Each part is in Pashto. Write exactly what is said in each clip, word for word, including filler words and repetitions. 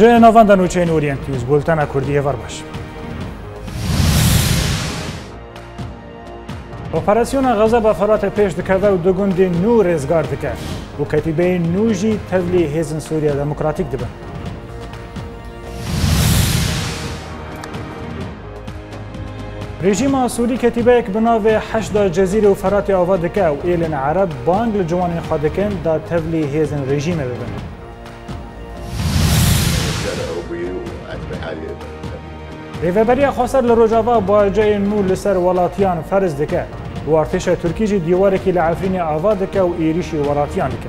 جنوان دنوچه نورینتیوز بولتن کردیه ور باش. اپراسیون غزه با فرات پیش دکرده و دو گند نو رزگار دکرد و کتیبه نوجی تبلی هیزن سوریا دموکراتیک دبن. رژیم سوری کتیبه یک بناو حشد جزیره و فرات آوا دکه و ایلن عرب بانگ لجوان خادکن دا تبلی هیزن رژیم ببن. ریوبری خاصر لروجاوا با جای نو لسر ولاتیان فرز دکه و ارتش ترکی جی دیواره کی لعفرین آوا دکه و ایریشی ولاتیان دکه.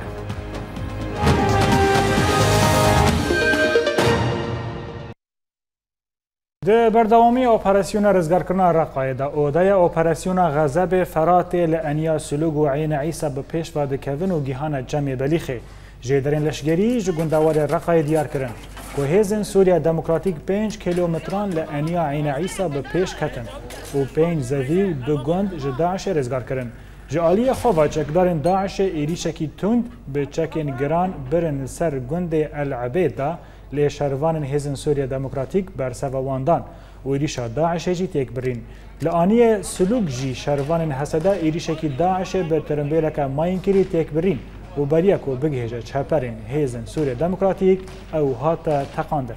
ده بردوامی اپراسیون رزگارکردن رقای دا اودای اپراسیون غزه فرات لانیا سلوگ و عین عیسی به پیش و دکوین و گیهان جمع بلیخه جدرین لشگری جگندوار رقای دیار کردن. که هیزن سوریا دموکراتیک پنج کیلومتران لانیا عین عیسی به پیش کتن و پنج زوی و دو گند جداعش رزگار کردن. جالی خواه چکدارن داعش ایریشکی تند به چکین گران برن سر گند العبید دا لی شروان هیزن سوریا دموکراتیک بر سواندان و ایریشا داعش جی تیک برین. لانی سلوک جی شروان حسده ایریشکی داعش به ترنبیلک ماین کری تیک برین و بریک و بگهجه چپرین هیزن سوریا دموکراتیک او هاتا تقانده.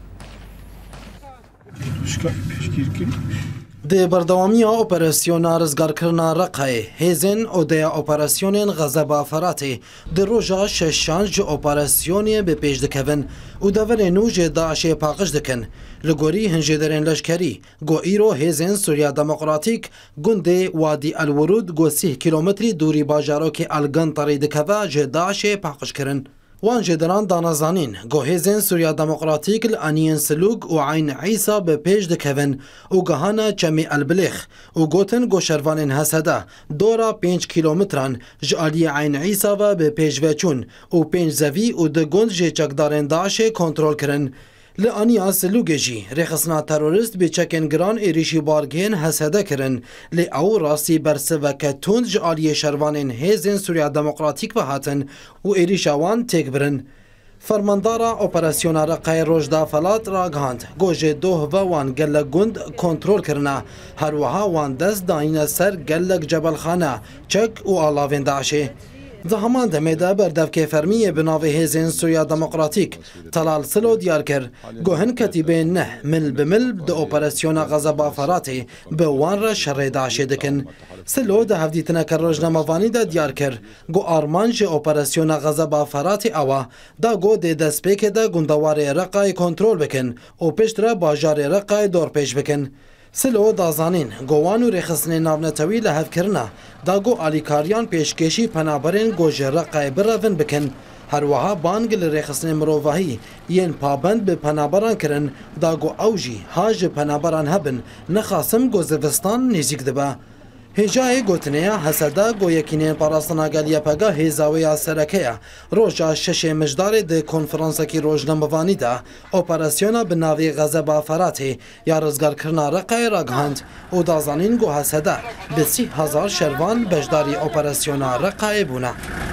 ده بردوامی اپراسیون رزگارکردن رقای هیزن او ده اپراسیون غزه با فراته ده روژا ششانج اپراسیونی به پیش دکوین و دور نوج داعش پاقش دکن لگوری هنجه درین لشکری گو ایرو هیزن سوریا دموکراتیک گنده وادی الورود گو سی کیلومتری دوری باجارو که الگنطری دکوه جه داعش پاقش کرن. وان جدران دانازانین گو هیزن سوریا دموکراتیک لانین سلوگ و عین عیسی به پیش دکوین و گهانا چمی البلیخ و گوتن گو شروانین حسده دورا پنج کیلومتران جالی عین عیسی و به پیش وچون و پنج زوی و ده گند جه چکدارن داعش کنترول کرن. لانیا سلوگ جی رخصنا تروریست به چکن گران ایریشی بارگین حسده کرن لی او راستی برسه و کتوند جالی شروانین هیزن سوریا دموکراتیک و هاتن و ایریشاوان تک برن. فرماندارا اپراسیون رقای روجدا فلات را گهاند گوجه دوه و وان گلک گند کنترول کرنا هر وها وان دست داین سر گلک جبل خانه چک و آلاوین داعشه. ده همان دمه ده بردف که فرمیه بناوه هیزن سوریا دموکراتیک طلال سلو دیار کر گوهن کتیبه نه مل بمل ده اپراسیون غزه بافراته به وان را شر داعشه دکن. سلو ده هفدیتنه کر روزنامه‌وانی ده دیار کر گو آرمانج اپراسیون غزه بافراته اوا دا گو ده دسپیک ده گندوار رقای کنترول بکن و پشت را باجار رقای دور پیش بکن. سلو دازانین گوان و رخصن ناونتوی لحف کرنا دا گو آلیکاریان پیشکشی پنابرین گوجه رقای برون بکن هر وها بانگ لرخصن مروواهی ین پابند به پنابران کرن دا گو اوجی هاج پنابران هبن نخاسم گو زوستان نزیک دبا. هجای گوتنیا حسده گو یکینین پاراستنا گلیا پگا هیزاویا سرکیا روژا شش مجدار ده کنفرانسکی روزنامه‌وانی ده اپراسیونا به ناوی غزه بافراته یا رزگار کرنا رقای راگهاند و دازانین گو حسده به سی هزار شروان بجداری اپراسیونا رقای بونه.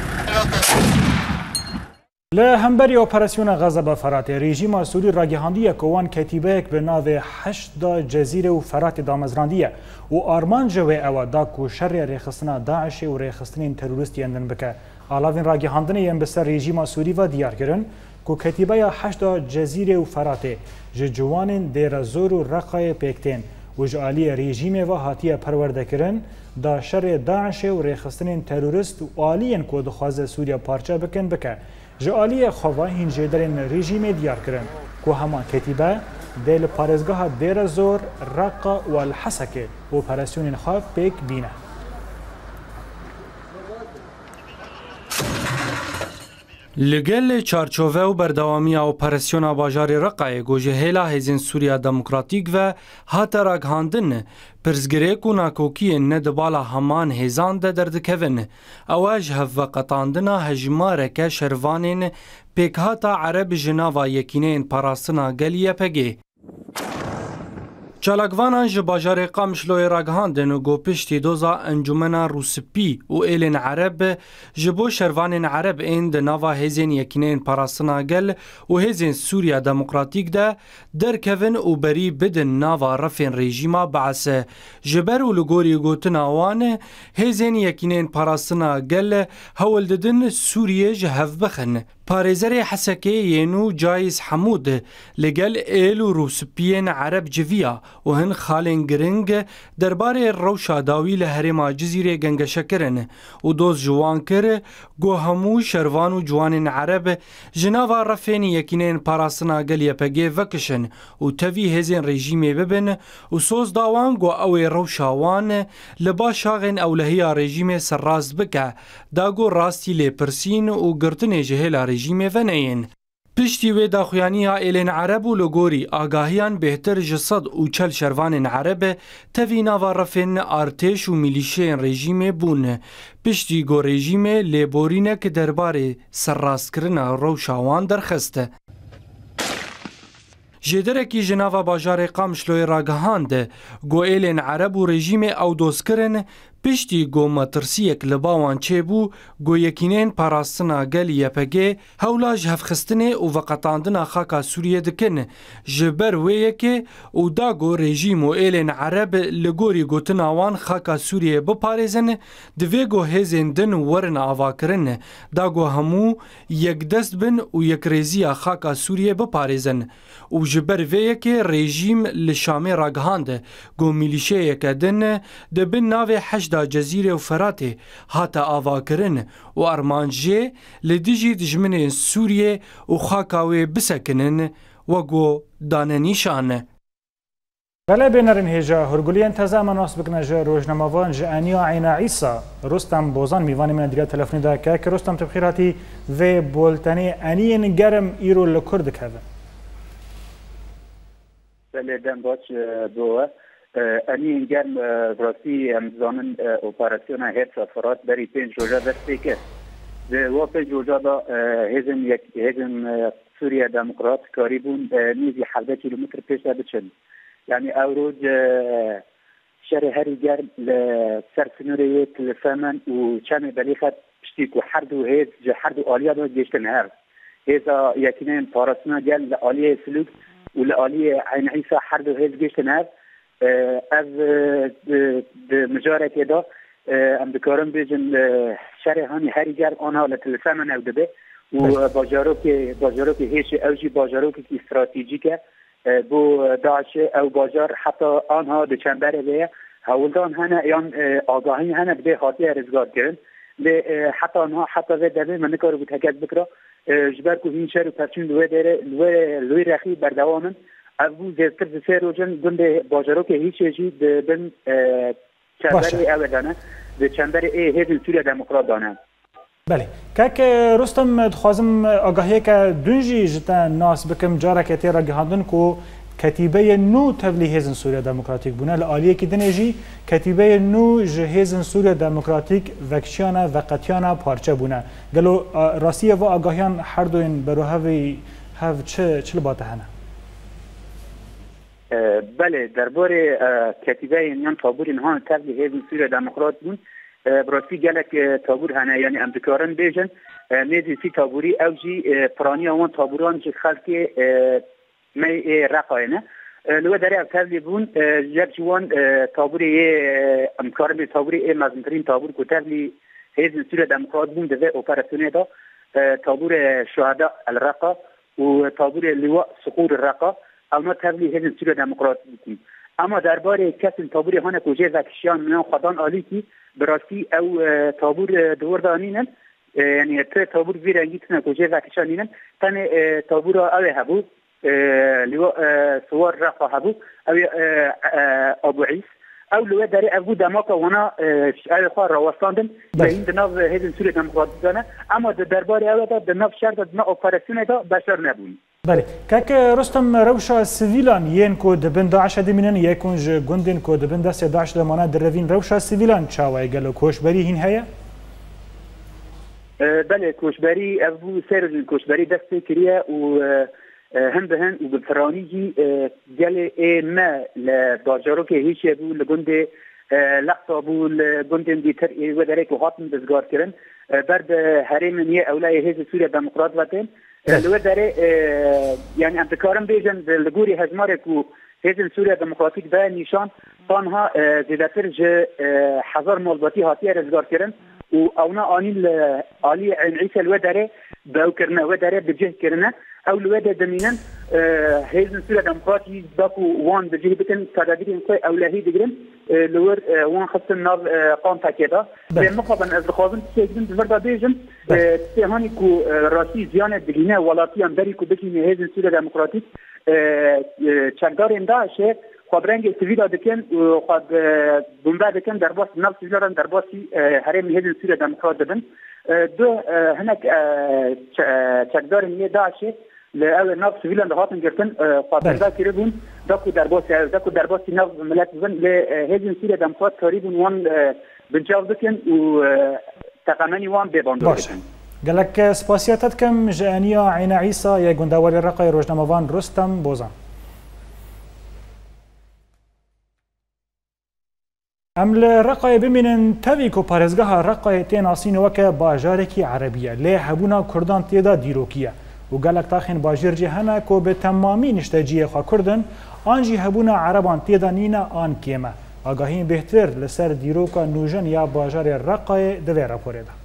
لهمبری اپراسیون غزه بافرات رژیم سوری راگهاندیه کوان کتیبه به ناو حشد جزیره و فرات دامزراندیه و آرمان جوه او دا کو شر رخصنا داعش و رخصتنین تروریستی اندن بکه آلاوین راگهاندنه یم بسر رژیم سوری و دیار کرن کو کتیبه حشد جزیره و فرات جوانین دیر زور و رقای پیکتین و جالی رژیم و هاتیه پرورده کرن دا شر داعش و رخصتنین تروریست و آلین کو دخواز سوریا پارچه بکن بکه جالی خواه هنجه درین رژیم دیار کرن که همان کتیبه دل پارزگاه دیر زور رقا و الحسکه و اپراسیون خواه پیک بینه. لگل چارچوه و بردوامی اپراسیون باجار رقای گوجه هیلا هیزن سوریا دموکراتیک و هات راگهاندن پرزگریک و ناکوکی ندبالا همان هیزان ده دردکوین اواج هف قطاندنا هجمارک شروانین پیک هاتا عرب جناوا یکینین پاراستنا گلیه پگه. چالاکوانان ji bajarê Qamişloyê ragihandin û got piştî doza Encumena Rûspî û êlên Ereb ji bo şervanên Ereb ên di nava hêzên Yekîneyên Parastina Gel û hêzên Sûriya Demokratîk de derkevin û berî bidin nava refên rejîma Beesê. Ji ber û li gorî gotina wan, hêzên Yekîneyên Parastina Gel hewl didin Sûriyê ji hev bixin. Parêzerê Hesekê Yênû Cayîz Hemûd li gel êl û Rûspiyên Ereb civiya û hin xalên giring derbarê rewşa dawî li herêma Cizîrê gengeşe kirin û doz ji wan kir got hemû şervan û ciwanên Ereb ji nava refên Yekîneyên Parastina Gel Y P G vekişin û tevî hêzên rejîmê bibin û soz da wan got ew ê rewşa wan li baş axên ewlehiya rejîmê serrast bike, da got rastî lêpirsîn û girtinê ji hêla rejîmê veneyên. Piştî wê daxuyaniya êlên Ereb û li gorî agahiyan bêhtir ji sed û çel şervanên Ereb tevî nava refên artêş û milîşeyên rejîmê bûn. Piştî got rejîmê lêborînek derbarê serrastkirina rewşa wan derxist. Jêderekî ji nava bajarê Qamişloyê ragihand got êlên Ereb û rejîmê ew dozkirin piştî got metirsiyek li bawan çêbû got Yekîneyên Parastina Gel Y P G hewla ji hevxistinê û veqetandina xaka Sûriyê dikin ji ber wê yekê û da got rejîm û êlên Ereb li gorî gotina wan xaka Sûriyê biparêzin, divê got hêzên din werin avakirin, da got hemû yekdest bin û yekrêziya xaka Sûriyê biparêzin. û ji ber vê yekê rejîm li Şamê ragihand got milîşeyeke din dibin navê Heşda Cezîrê û Feratê hate avakirin û armanjê li dijî dijminên Sûriyê û xaka wê bisekinin we got dane nîşan. Belê bênerin hêja hûrguliyên teze me nas bikine ji rojnamavan ji eniya Eyna Îsa. Rostem Bozan mîvanê min digel telefonî de kek. Rostem tu bi xêr hatî vê boltenê eniyên germ îro li kur dikevin. Belê dem baş bo we. Eniyên germ rastî em dizanin operasyona Hêdsa Firat berî pênc roja dest pê kir. Di wa pênc roja da hêzin hêzin Sûriya Demokrat karîbûn nêzî hevdeh kîlometr pêş de biçin. Yani ew roj şerê herî germ li ser sinûrê li Femen û çemê belîxet piştî ku her du hêz ji her du aliya da gêştin hev. Hêza Yekîneyên Parastina Gel li aliyê Silûk û li aliyê Eyna Îsa her du hêz gêştin hev. ev di mijarekê da em dikarin bêjin şerê hanî herî germ anha li Femen ew dibe û bajarokê bajarokê hêşê ew jî bajarokekî stratejîk e bo Daişê ew bajar heta anha di çemberê vê ye hewildan hene yan agahî hene dibê hatiye rizgarkirin lê heta anha heta vê devê me nikaribû tekez bikira ji ber ku hîn şer û pevçûn li wê derê li wê rexî berdewam in. Ev bû zêdetir di sê rojin gundê bajarokê hîşê jî dibin çemberê ew dane di çemberê ê hêzên Sûriya Demokrat dane. Belê. Kek Rostem dixwazim agahiyeke dûn jî ji te nas bikim careke tê ragihandin ku ketîbeyê nû tevlî hêzin Sûriya Demokratîk bûne li aliyekî dinê jî ketîbeyê nû ji hêzin Sûriya Demokratîk vekçiyana veqetiyana parçe bûne. Gelo rastiye ve agahiyan her doyên berohevî hev çi çi li bate hene? Belê derbarê ketîbeyên yan taborên han tevlî hêzin Sûriya Demokrat bûn براستی گلک تابور هنه یعنی ام دکارن بیجن میزی سی تابوری او جی پرانی آوان تابوران جی خلقی می رقاینه لو داره او تبلی بون جب جوان تابوری ام کارن بی تابوری ای مزنترین تابور که تبلی هیزن سوریه دموکرات بون دوه اپراسیونه دا تابور شهداء الرقا و تابور لواء سقور الرقا اونا تبلی هیزن سوریه دموکرات بون اما درباره کسین تابوری هانه کجه وکشیان من خدان آلی کی براستی او تابور دور دانینن یعنی ته تابور وی رنگیتونه کجه وکشانینن تن تابور او هبو لو صور رقا هبو او ابو عیس او لو داری ابو دماکا ونا او خواه راوستاندن این دناو هیدن سوری دموکرات دانه اما درباره او دا دناو شرط دنا اپراسیون دا بشر نبونی. بله کاک رستم روشا سیویلان ین کو دبن داعش دمینن یکون ج گوندن کو دبن دست داعش لمانا دروین روشا سیویلان چاوای گلو کوشبری هین هيا بله کوشبری ابو سر کوشبری دست کریه و هم بهن و بفرانیجی گل ما لباجارو که هیچ بو لگنده لقطه بو لگنده دیتر و درک و هاتن بزگار کرن برد هرم نیه اولای هیچ سوریا دموکرات وطن لو داره یعنی انتکارم بیجن لگوری هزماره که هیچ سوریا دموکراتیک به نشان تانها زیادتر جه هزار مولباتی هاتیه رزگار کرن و اونا آنی آلی عیسی لو داره باو کرنه و داره بجه کرنه او لو ده دمینن هیزن سوریا دموکراتی باکو وان بجه بکن تدابیر انقای اولهی دگرن لور وان خستن ناو قام تاکیدا به مقابل از خوازن تسیگن بزرگا بیجن تسیهانی که راسی زیان دگینه ولاتی هم داری که بکنی هیزن سوریا دموکراتیک چکدار انداشه خود رنگ سویلا دکن و خود بمبا دکن در باس نفس سویلا در باسی هرم هیزن سوریا دموکرات دبن دو هناك چکدار نیه داشه لأول ناف سویلا دهاتن گرتن خاطر دا کربون داکو در باسی داکو در باسی ناف ملت بزن لهیزن سوریا دموکرات تقریبا وان بنجاو دکن و تقامنی وان بباندو دکن قالك سپاسیاتت کم جانیا عین عیسی یا گنداوری رقای روزنامه‌وان رستم بوزان ام رقای ببینن تاوی کو پارێزگەها رقای تێ ناسینەوەکە باژارێکی عربیە لێ هەبوونا کوردان تێدا دیرۆکیە و گەلک تاخێن باژێرجی هەنا کۆ بە تەمامی نیشتەجیە خوا کوردن ئانجی هەبوونا عربان تێدا نینە ئان کێمە ئاگاهین بهتر لەسەر دیرۆکە نوژن یا باژارێ رقای دەوێ راپۆرێدا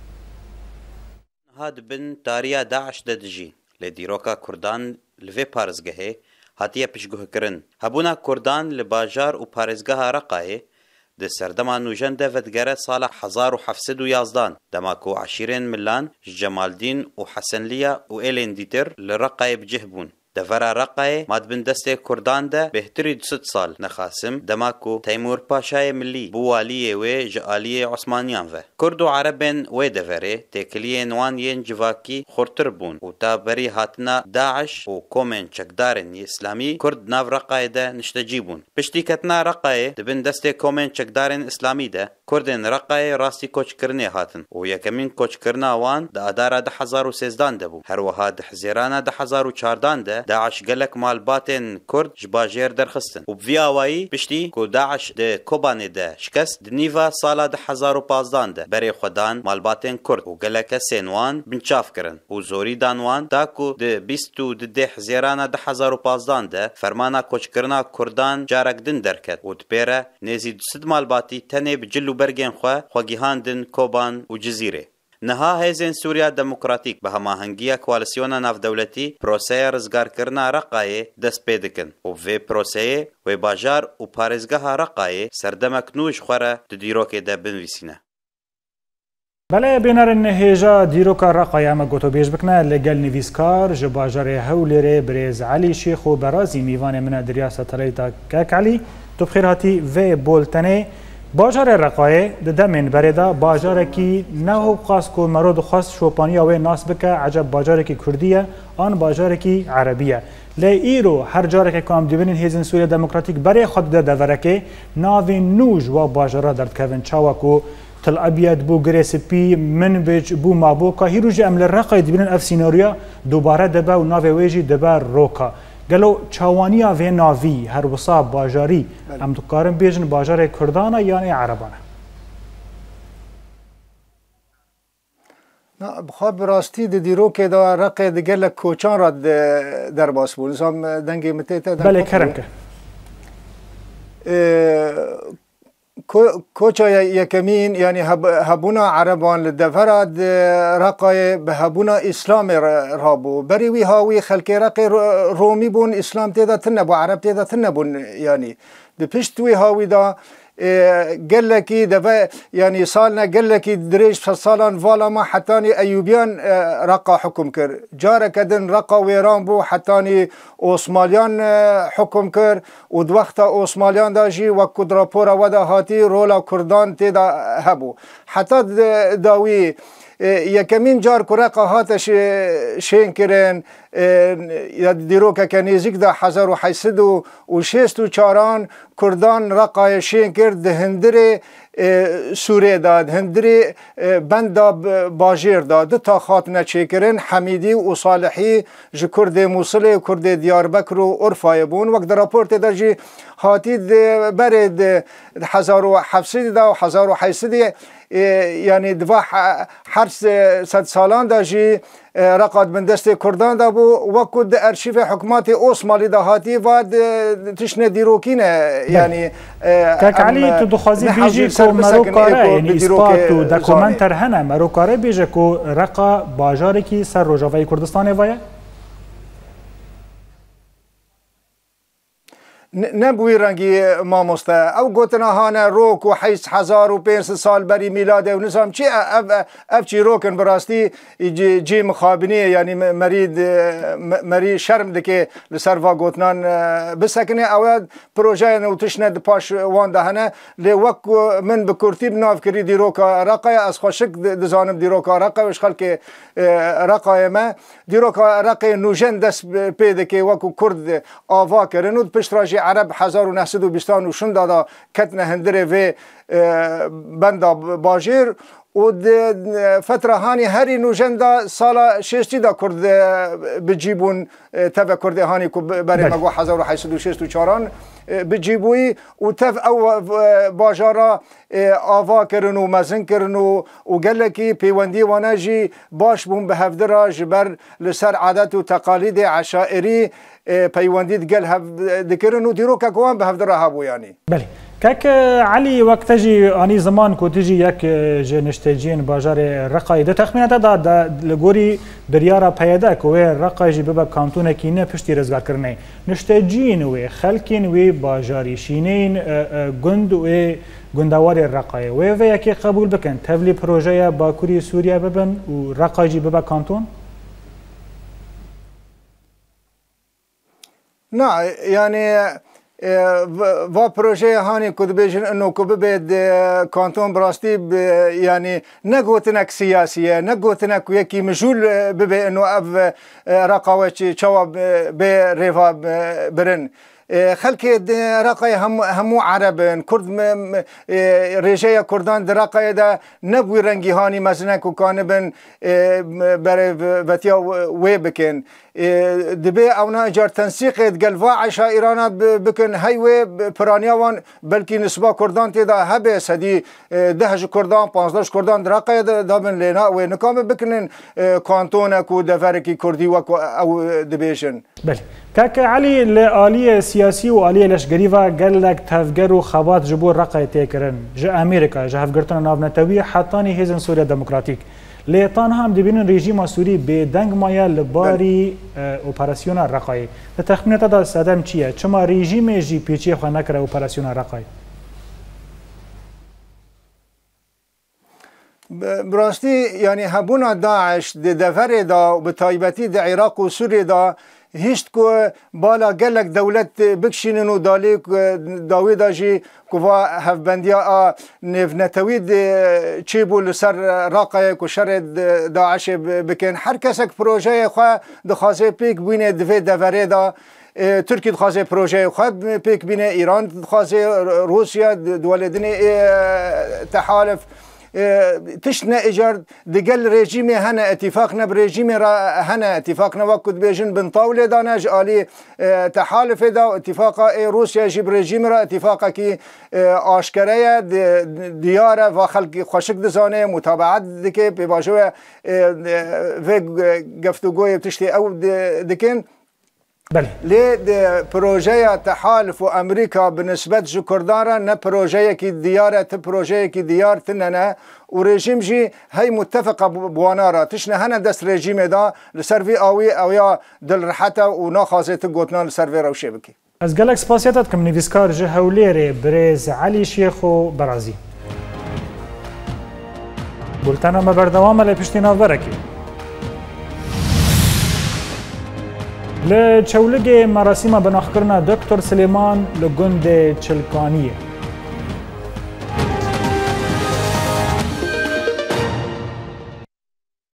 هاد بن تاریا داعش ددجی لدیروکا کردان لوی پارزگه هاتیه پشگوهکرن هبونا کردان لباجار و پارزگه رقایه ده سردما نوجن ده ودگره سال هزار و هفتصد و یازده دماکو عشرين ملان جمالدین و حسن لیا و ایلین دیتر لرقای بجه بون دفرا رقای ماد بن دسته کردان ده بهتری دوست سال نخاسم دماکو تیمور پاشای ملی بوالیه و جعالیه عثمانیان و کرد و عربن و دفره تکلیه نوان ین جواکی خورتر بون و تا بری هاتنا داعش و کومن چکدارن اسلامی کرد ناو رقای ده نشتجی بون پشتی کتنا رقای دبن دسته کومن چکدارن اسلامی ده کردن رقای راستی کوچ کرنه هاتن و یکمین کوچ کرنا وان ده اداره ده هزار و سیزدان ده بو هر وها ده حزیرانه ده هزار و چاردان ده داعش قالك مالباتن كرد جباجير درخستن وبفي اواي بشتي كو داعش ده كوباني ده شكست دنيفا سالا ده هزار و پازدان ده بري خدان مالباتن كرد وقالك سينوان بنشاف كرن وزوري دانوان تاكو ده بيستو ده ده حزيرانا ده هزار و پازدان ده فرمانا كوچ کرنا كردان جارك دن دركت وتبيره نزي دسد مالباتي تنه بجلو برگين خوا خواگيهاندن كوبان وجزيره نها هیزن سوریا دموکراتیک به هماهنگی کوالسیون ناف دولتی پروسه رزگار کرنا رقای دست پیدکن و وی پروسه و باجار و پارزگاه رقای سردمک نوش خوره دیروک ده بنویسینه. بله بینارن هیجا دیروکا رقای اما گوتو بیش بکنه لگل نویسکار جباجار هولره برز علی شیخ و برازی میوان من دریا ستلیتا کک علی تو بخیر هاتی و بولتنه باجار رقای د دمن بردا باجار کی نه خاص کو مرود خاص شوپانی او ناس بک عجب باجار کی کردیه آن باجار کی عربیه ل ایرو هر جاره که کام دیبن هیزن سوریا دموکراتیک برای خود د دورکه ناوی نوج و باجار درد کوین چاوکو تل ابيض بو غريسبي منبج بو مابوكا هيروج امل رقای دیبن اف سيناريو دوباره دبا و ناوی ویجی دبا روکا گلو چاوانیا و ناوی هر وصا باجاری ام دکارم بیجن باجار کردانه یعنی عربانه نه بخواب براستی د دیرو که دا رقه دیگر لک کوچان را در باس بود نظام دنگی متیتا بله کرم که کوچا یکمین یعنی هبونا عربان لدفراد رقای به هبونا اسلام رابو بری وی هاوی خلک رقی رومی بون اسلام تیدا تنبو عرب تیدا تنبون یعنی د پشت وی هاوی دا قال لك دفا يعني صالنا قال لك دريش فصالان فالا ما حتاني ايوبيان رقا حكم كر جارك دن رقا ويران بو حتاني اوسماليان حكم كر ودوقت اوسماليان داجي وكد رابورا ودا هاتي رولا كردان تيدا هبو حتى داوي یکمین جار که رقا هاتش شین کرن دیروکه که نزدیک ده هزار و هشتصد و شصت و چهار کردان رقای شین کرد هندره سوره داد هندری بندا باجیر داد دو تا خاتنه چیکرن حمیدی و صالحی ج کرد موصل و کرد دیاربکر و عرفای بون وقت راپورت در جی هاتی برد هزار و هفتصد و هزار و هشتصد یعنی دو هر صد سالان دا جی رقاد من دست کردان دا بو وقت ارشیف حکومت عثمانی دا هاتی و تشنه دیروکینه یعنی کاک علی تو دخوازی بیجی کو مروکاره یعنی اثبات و دکومنتر هنه مروکاره بیجه کو رقا باجاره کی سر روجاوی کردستان وایه؟ نبوی رنگی ماموسته او گوتنا هانه روک و حیث هزار و پینس سال بری میلاده و نظام چی اف چی روکن براستی جی مخابنی یعنی مرید مری شرم دکه لسر و گوتنان بسکنه او پروژه نو تشنه پاش وان دهنه لی وک من بکرتی بناف کری دی روکا رقای از خوشک دزانم دی روکا رقای وش خلک رقای ما دی روکا رقای نوجن دست پیده که وکو کرد آوا کرن و پشت راجی عرب هزار و نهصد و بیستان و شن دادا کتنه هندره و بندا باجیر و فتره هانی هری نوجندا سالا ششتی دا کرد بجیبون تف کرده هانی که برای مگو هزار و هشتصد و شصت و چهار بجیبوی و تف او باجارا آوا کرن و مزن کرن و گلکی پیوندی وانجی باش بون به هفدرا جبر لسر عادت و تقالید عشائری پیوندی دگل دکرن و دیرو که کوان به هفدرا هبو یعنی بله کاک علی وقت جی آنی زمان کو تجی یک جنشتجین باجار رقای ده تخمینات دا لگوری بریارا پیدا کوه رقای جی ببا کانتون کینه پشتی رزگار کرنه نشتجین و خلکین و باجاری شینین گند و گندوار رقای و و یکی قبول بکن تولی پروژه باکوری سوریا ببن و رقای جی ببا کانتون نه یعنی و پروژه هانی کد بیشن انو که ببید کانتون براستی یعنی نگوتنک سیاسیه نگوتنک یکی مجول ببید انو اف رقاوه چوا به ریفا برن خلک رقای هم همو عربن کرد ریشه کردان در رقای ده نبوی رنگی هانی مزنک و کانبن برای وطیا وی بکن دبی اونا اجار تنسیق گلوا عشا ایرانا بکن هیوی پرانیاوان بلکی نسبا کردان تیدا هبه سدی دهج کردان پانزداش کردان در رقای دابن لینا و نکام بکنن کانتونک و دفرکی کردی و او دبیشن بله کاک علی لآلی سیاسی و آلی لشگری و گلک تفگر و خوات جبور رقای تیکرن جا امریکا جا هفگرتن ناو نتوی حتانی هیزن سوریا دموکراتیک لیتان هم دبینن رژیم سوری به دنگ مایا لباری اپراسیون رقای ده تخمینات دا سادم چیه؟ چما رژیم جی پیچی خواه نکره اپراسیون رقای؟ براستی یعنی هبونا داعش ده دفر دا به تایبتی ده عراق و سوری دا هیچ که بالا گلک دولت بکشینن و دالی داوی داجی که و هفبندیا نفنتوید چی بول سر راقای که شر داعش بکن هر کسک پروژه خواه دخوازه پیک بینه دوی دوره دا ترکی دخوازه پروژه خواه پیک بینه ایران دخوازه روسیا دولدن تحالف تشنا اجار دقل رژیم هنا اتفاقنا برژیم هنا اتفاقنا وقت بيجن بنطاوله داناج آلي تحالف دا اتفاق روسيا جيب رژیم را اتفاقا کی آشکره دیاره و خلق خوشک دزانه متابعت دکه بباجوه و گفتگوی تشتی او دکن بله لی پروژه تحالف و امریکا بنسبت جو کردارا نه پروژه کی دیاره ت پروژه کی دیار تننه و رژیم جی هی متفقه بوانارا تشنه هنه دست رژیم دا لسروی آوی او یا دل رحته و ناخوازه تگوتنا لسروی روشه بکی از گلک سپاسیتت کم نویسکار جهولیره برز علی شیخ و برازی بولتنا ما بردوام لپشتی ناو برکی لچولگ مراسم بناخکرنا دکتر سلیمان لگند چلکانیه